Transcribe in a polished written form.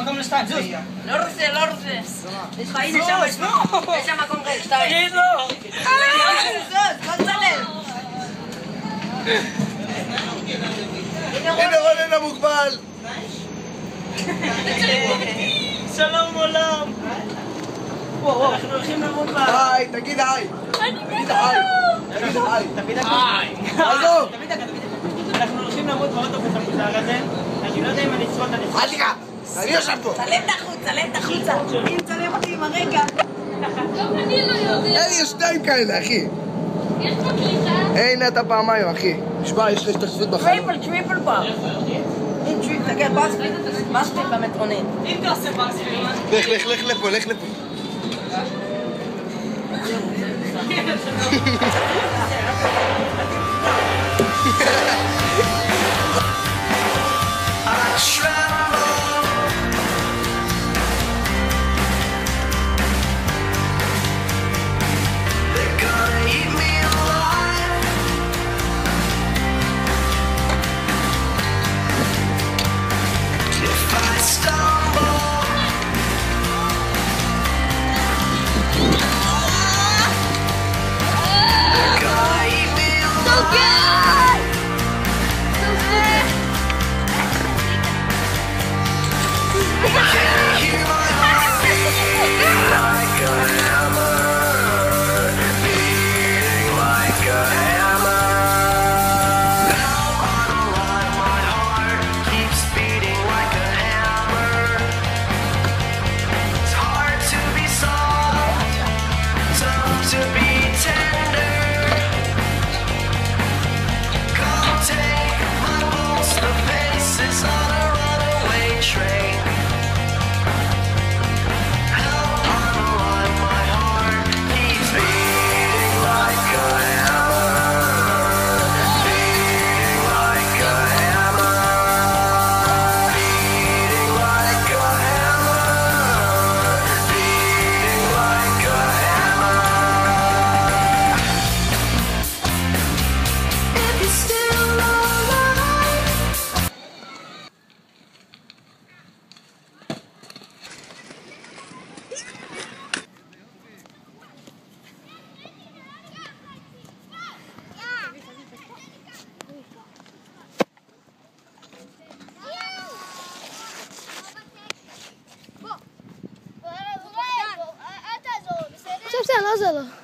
מקום לשתיים, זוז. לא רוצה, לא רוצה. יש לך, הנה שם, יש שם מקום ריק, שתיים. תגיד לו. זוז, לא צלם. הנה רונן המוגבל. שלום עולם. אנחנו הולכים למות בה. היי, תגיד היי. תגיד היי. תגיד היי. עזוב. אנחנו הולכים למות באוטובוס המוזר הזה. אני לא יודע אם אני אשרוד את הנפש. אל תיגע. אני יושב פה. צלם את החוץ, צלם את החוצה. אם צלם אותי עם הרקע. אני לא יודע. יש שניים כאלה, אחי. יש פה קליטה. הנה אתה פעמיים, אחי. נשבע, יש לך השתתפות בחיים. טריפל פעם. אם טריפל, תסתכל, בספיק במטרונית. אם תעשה בספיק. לך לפה, לך לפה. בסדר, לא עוזר לו.